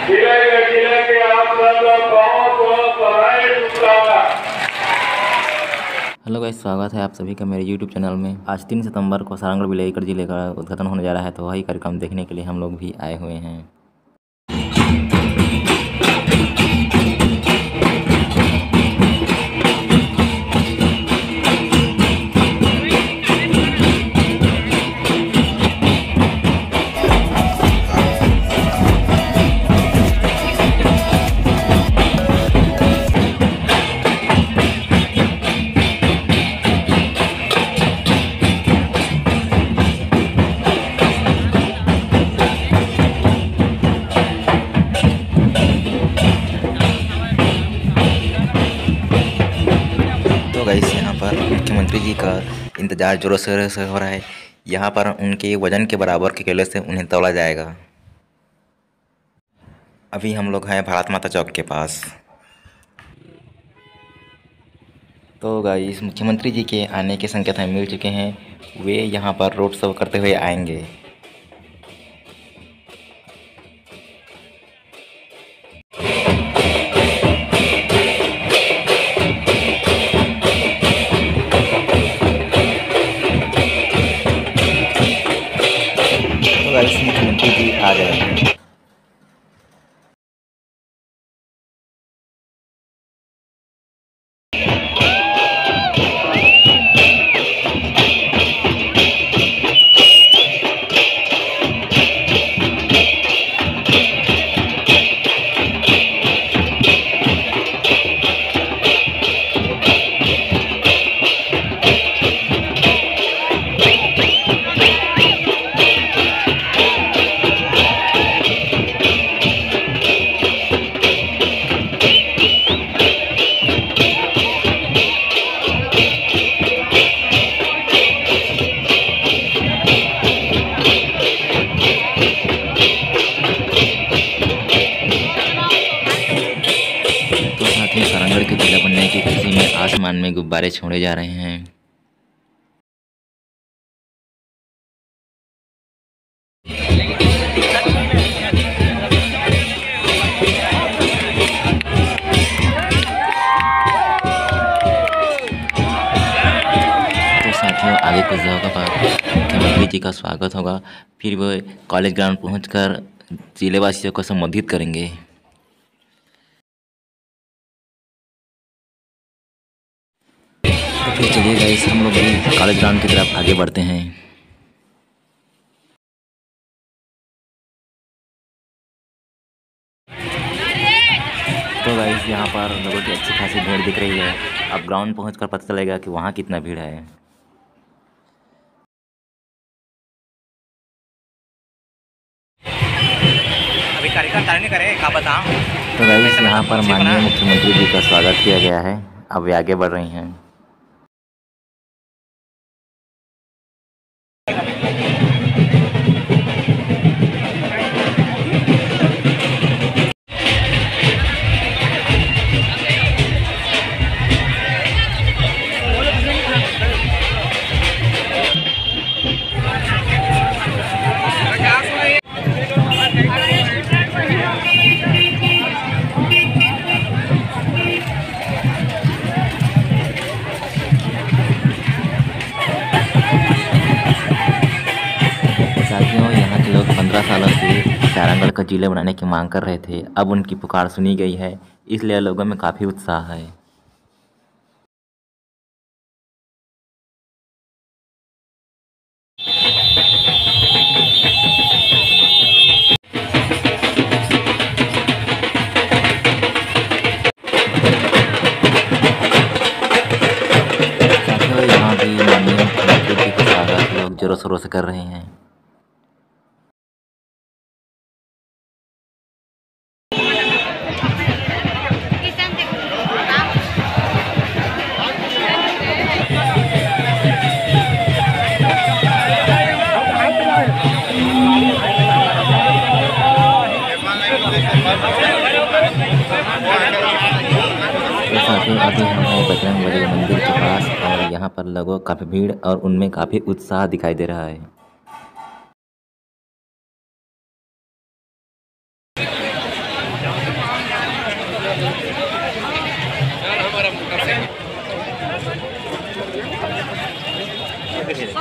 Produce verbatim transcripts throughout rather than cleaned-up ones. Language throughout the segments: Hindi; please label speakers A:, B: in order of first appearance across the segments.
A: जिले जिले के आप सब बहुत बहुत बधाई शुभकामनाएं।
B: हेलो गाइस, स्वागत है आप सभी का मेरे यूट्यूब चैनल में। आज तीन सितंबर को सारंगढ़ विलेकर जिले का उद्घाटन होने जा रहा है, तो वही कार्यक्रम देखने के लिए हम लोग भी आए हुए हैं। तो गाइस, यहाँ पर मुख्यमंत्री जी का इंतजार जोरों शोरों से हो रहा है। यहाँ पर उनके वजन के बराबर के केले से उन्हें तौला जाएगा। अभी हम लोग हैं भारत माता चौक के पास। तो गाइस, मुख्यमंत्री जी के आने के संकेत हमें मिल चुके हैं। वे यहाँ पर रोड शो करते हुए आएंगे। तो गाइस, मुख्यमंत्री जी आ गए हैं। सारंगढ़ के जिला बनने की खुशी में आसमान में गुब्बारे छोड़े जा रहे हैं। तो साथियों, आगे कुछ जगह पर मुख्यमंत्री जी का स्वागत होगा, फिर वो कॉलेज ग्राउंड पहुंचकर जिलेवासियों को संबोधित करेंगे। तो फिर चलिए गाइस, हम लोग भी कॉलेज ग्राउंड की तरफ आगे बढ़ते हैं। तो गाइस, यहाँ पर लोगों की अच्छी खासी भीड़ दिख रही है। अब ग्राउंड पहुंचकर पता चलेगा कि वहाँ कितना भीड़ है।
C: अभी कार्यक्रम चालू नहीं करे क्या बताऊं।
B: तो गाइस, यहाँ पर माननीय मुख्यमंत्री जी का स्वागत किया गया है। अब वे आगे बढ़ रही हैं। साथियों, यहाँ के लोग पंद्रह सालों से सारंगढ़ का जिला बनाने की मांग कर रहे थे। अब उनकी पुकार सुनी गई है, इसलिए लोगों में काफ़ी उत्साह है। साथियों, यहाँ भी माननीय मुख्यमंत्री जी का स्वागत लोग जोरों शोरों से कर रहे हैं। साथियों, अभी हम हैं बजरंगबली मंदिर के पास और यहाँ पर लोगों काफ़ी भीड़ और उनमें काफ़ी उत्साह दिखाई दे रहा है।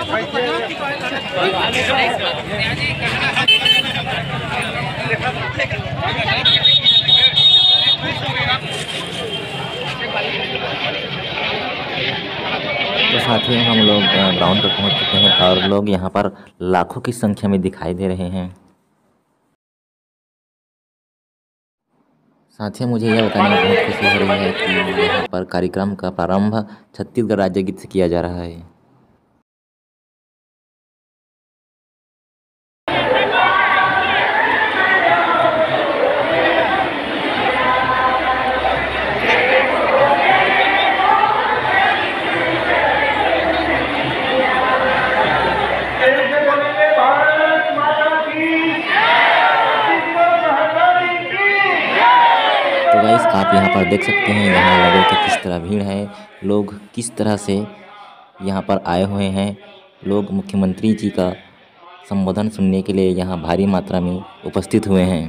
B: तो साथियों हम लोग ग्राउंड पर पहुंच चुके हैं और लोग यहाँ पर लाखों की संख्या में दिखाई दे रहे हैं। साथियों मुझे यह बताने में बहुत खुशी हो रही है कि यहाँ पर कार्यक्रम का प्रारंभ छत्तीसगढ़ राज्य गीत से किया जा रहा है। तो गाइस आप यहाँ पर देख सकते हैं यहाँ लोगों की किस तरह भीड़ है, लोग किस तरह से यहाँ पर आए हुए हैं। लोग मुख्यमंत्री जी का संबोधन सुनने के लिए यहाँ भारी मात्रा में उपस्थित हुए हैं।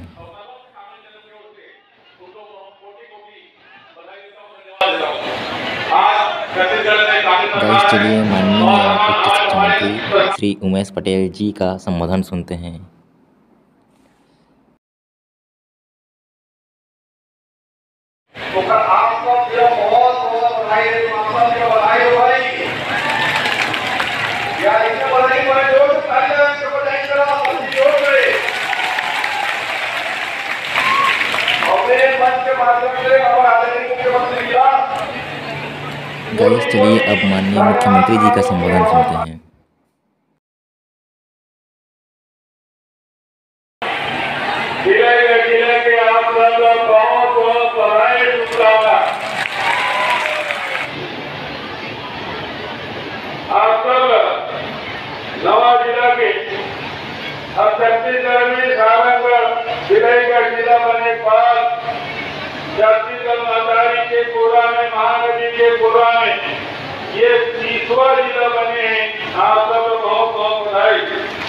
B: गाइस चलिए माननीय उच्च शिक्षा मंत्री श्री उमेश पटेल जी का संबोधन सुनते हैं। गाइस चलिए अब माननीय मुख्यमंत्री जी का संबोधन सुनते हैं।
A: जिले जिले के आप सब बहुत बहुत बधाई शुभकामनाएं। आप सब नवा जिला के अब छत्तीसगढ़ में सारंगढ़ जिले का जिला बनने के बाद छत्तीसगढ़ मदारी के पूरा में महानदी के पूरा में ये तीसवा जिला बने हैं। आप सब बहुत बहुत बधाई।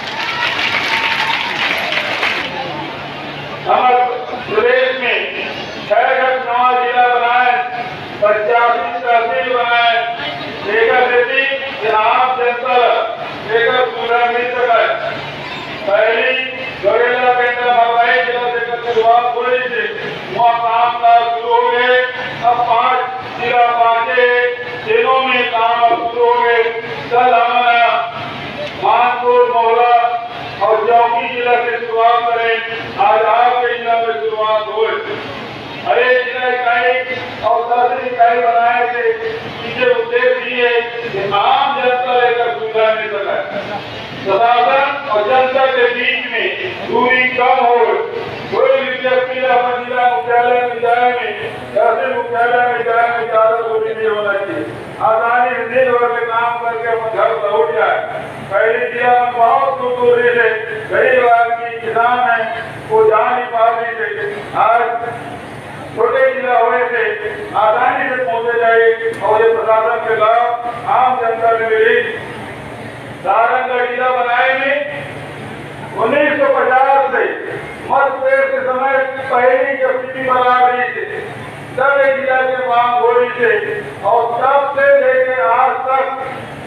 A: हमारे प्रदेश में छह घट नवा जिला बनाए, पचासी तहसील बनाए, लेकर आम जनता लेकर पूरा मिल सका। पहली जोरेला बेटा मरवाई जिला से शुरुआत हुई थी, वहाँ काम काज शुरू हो गए। अब पांच जिला बांटे, जिलों में काम शुरू हो गए। कल हमारा मानपुर मोहला और चौकी जिला से शुरुआत करें। आज आपके जिला में शुरुआत हो। अरे जिला इकाई और तहसील इकाई बनाए थे, इसे उद्देश्य ये कि आम जनता लेकर सुविधा मिल सके, प्रशासन और जनता के बीच में दूरी कम हो। कोई भी व्यक्ति अपने जिला मुख्यालय में जाए में तहसील मुख्यालय में जाए में ज्यादा दूरी नहीं होना चाहिए। आसानी से दिन भर में काम करके अपने घर लौट जाए। पहले जिला में बहुत दूर दूरी से गरीब आदमी किसान है वो जा नहीं पाते थे। आज छोटे जिला होने से आसानी से पहुंचे जाए और ये प्रशासन के लाभ आम जनता में मिली। सारंगढ़ जिला बनाए में उन्नीस सौ पचास से मतभेद के समय पहली जब स्थिति बना रही थी तब एक जिला की मांग हो रही थी और तब से लेकर आज तक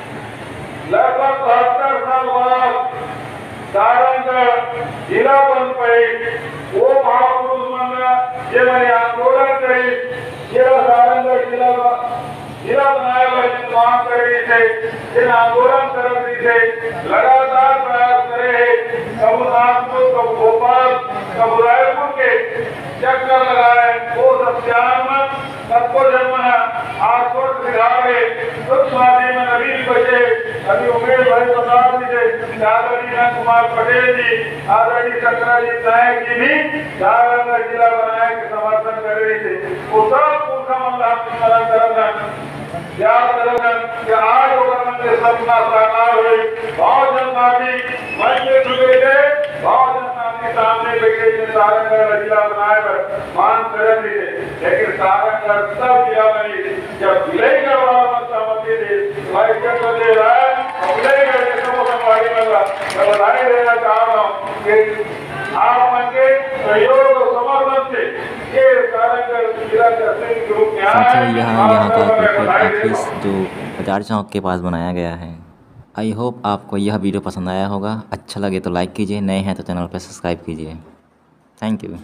A: लगभग बहत्तर साल बाद सारंगढ़ जिला बन पाई। वो महापुरुष मंडल ये मैंने आंदोलन करी, जिला सारंगढ़ जिला जिला बनाया हुआ मांग कर रही थे, जिन आंदोलन कर रही थे, लगातार प्रयास करे। कब नागपुर, कब भोपाल, कब रायपुर के चक्कर लगाए। वो सत्यावन सबको जन्मना आश्वस्त विधावे सुख स्वादी में नवीन बचे अभी उमेश भाई प्रसाद जी थे, आदरणीय कुमार पटेल जी, आदरणीय शंकराजी नायक जी भी सारंगढ़ जिला बनाए के समर्थन कर रहे थे। वो सब पूर्खा मामला स्मरण कर याद करें कि आज के सपना साकार हुए। बहुजन पार्टी मंच में जुटे थे, बहुजन पार्टी सामने बैठे थे, सारंगढ़ जिला बनाए पर मान कर रहे थे, लेकिन सारंगढ़ सब जिला बनी जब विलय करवा सहमति थे। भाई चंद्र दे रहा है विलय करके समाजवादी मिला। मैं बधाई देना चाह रहा हूँ कि आप मन के सहयोग और समर्थन से ये सारंगढ़ जिला तहसील ग्रुप में
B: साथियों यहाँ यहाँ का क्रिकेट ऑफिस जो बाजार चौक के पास बनाया गया है। आई होप आपको यह वीडियो पसंद आया होगा। अच्छा लगे तो लाइक कीजिए, नए हैं तो चैनल पर सब्सक्राइब कीजिए। Thank you.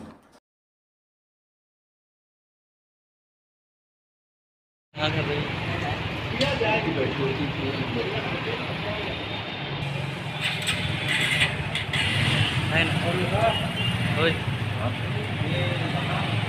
C: है ना? ओए।